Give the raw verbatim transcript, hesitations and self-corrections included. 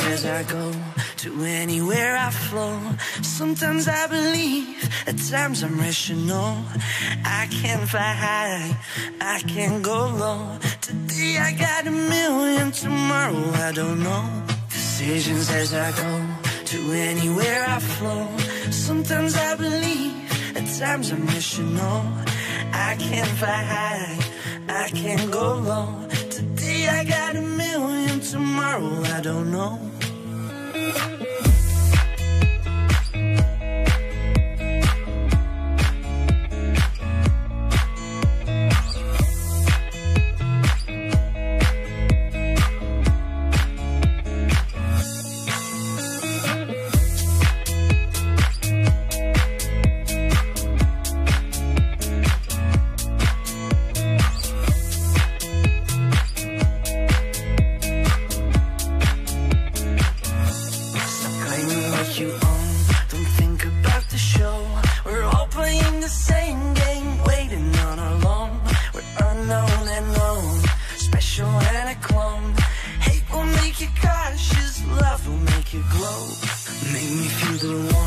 as I go, to anywhere I flow. Sometimes I believe, at times I'm rational. I can fly high, I can go low. Today I got a million, tomorrow I don't know. Decisions as I go, to anywhere I flow. Sometimes I believe, at times I'm rational. I can fly high, I can go low. Today I got a million, tomorrow I don't know. You own, don't think about the show. We're all playing the same game, waiting on our loan. We're unknown and known, special and a clone. Hate will make you cautious, love will make you glow. Make me feel the warmth